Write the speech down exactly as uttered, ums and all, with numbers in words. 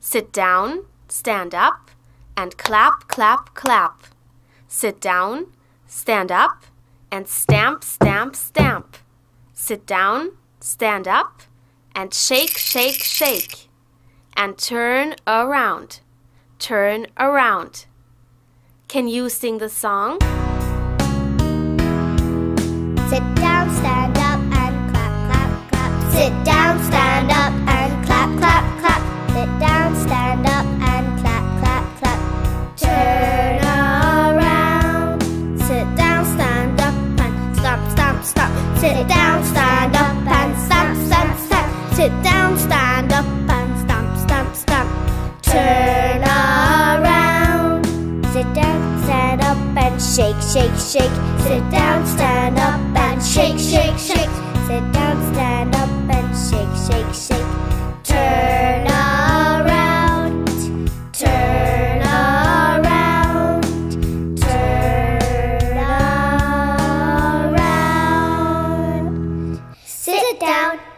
Sit down, stand up, and clap, clap, clap. Sit down, stand up, and stamp, stamp, stamp. Sit down, stand up, and shake, shake, shake. And turn around, turn around. Can you sing the song? Sit down, stand up, and clap, clap, clap. Sit down, stand up, and clap, clap, clap. Sit down, stand up, and clap, clap, clap. Turn around. Sit down, stand up, and stomp, stomp, stomp. Sit down, stand up, and stomp, stomp, stomp. Sit down, stand up, and stomp, stomp, stomp. Turn around. Sit down, stand up, and shake, shake, shake. Sit down, stand up, and shake, shake, shake. Sit down, stand up, and shake, shake, shake. Turn around, turn around, turn around. Sit down.